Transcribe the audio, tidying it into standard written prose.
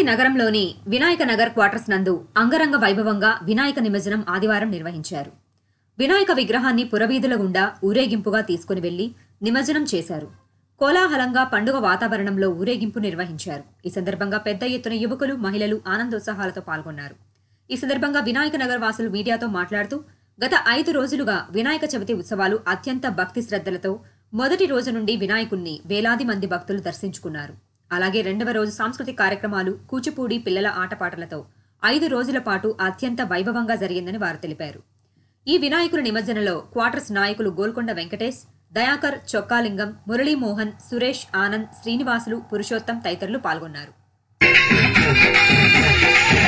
నగరంలోని వినాయక నగర్ క్వార్టర్స్ నందు అంగరంగ వైభవంగా వినాయక నిమజ్జనం ఆదివారం నిర్వహించారు. వినాయక విగ్రహాన్ని పురవీధుల గుండా ఊరేగింపుగా తీసుకుని వెళ్లి నిమజ్జనం చేశారు. కోలాహలంగా పండుగ వాతావరణంలో ఊరేగింపు నిర్వహించారు. ఈ సందర్భంగా పెద్ద ఎత్తున యువకులు, మహిళలు ఆనందోత్సాహాలతో పాల్గొన్నారు. ఈ సందర్భంగా వినాయక నగర్ వాసులు మీడియాతో మాట్లాడుతూ, గత 5 రోజులుగా వినాయక చవితి ఉత్సవాలు అత్యంత భక్తి శ్రద్ధలతో మొదటి రోజు నుండి వినాయకుణ్ణి వేలాది మంది భక్తులు దర్శించుకున్నారు. అలాగే 2వ రోజు సాంస్కృతిక కార్యక్రమాలు, కూచిపూడి పిల్లల ఆటపాటలతో 5 రోజుల పాటు అత్యంత వైభవంగా జరిగిందని వారు తెలిపారు. ఈ వినాయకుల నిమజ్జనలో క్వార్టర్స్ నాయకులు గోల్కొండ వెంకటేష్, దయాకర్, చొక్కాలింగం, మురళీమోహన్, సురేష్, ఆనంద్, శ్రీనివాసులు, పురుషోత్తం తదితరులు పాల్గొన్నారు.